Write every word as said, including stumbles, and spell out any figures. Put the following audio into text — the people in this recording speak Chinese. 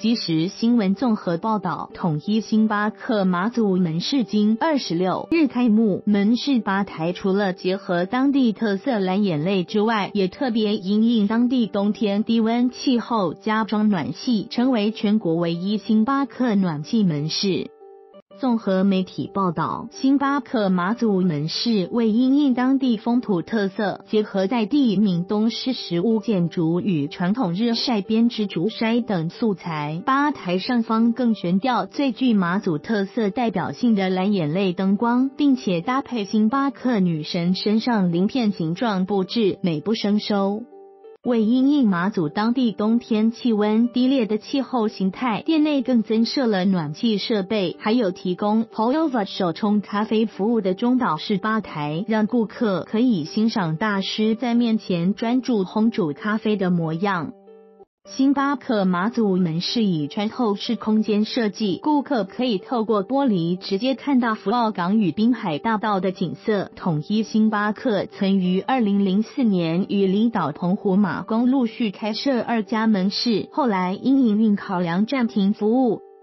即时新闻综合报道，统一星巴克马祖门市今二十六日开幕，门市吧台除了结合当地特色蓝眼泪之外，也特别因应当地冬天低温气候加装暖气，成为全国唯一星巴克暖气门市。综合媒体报道，星巴克马祖门市为因应当地风土特色，结合在地闽东式石屋建筑与传统日晒编织竹筛等素材，吧台上方更悬吊最具马祖特色代表性的蓝眼泪灯光，并且搭配星巴克女神身上鳞片形状布置，美不胜收。为因应马祖当地冬天气温低劣的气候形态，店内更增设了暖气设备，还有提供 pour over 手冲咖啡服务的中岛式吧台，让顾客可以欣赏大师在面前专注烘煮咖啡的模样。星巴克马祖门市以穿透式空间设计，顾客可以透过玻璃直接看到福澳港与滨海大道的景色。统一星巴克曾于二零零四年与离岛澎湖马公陆续开设二家门市，后来因营运考量暂停服务。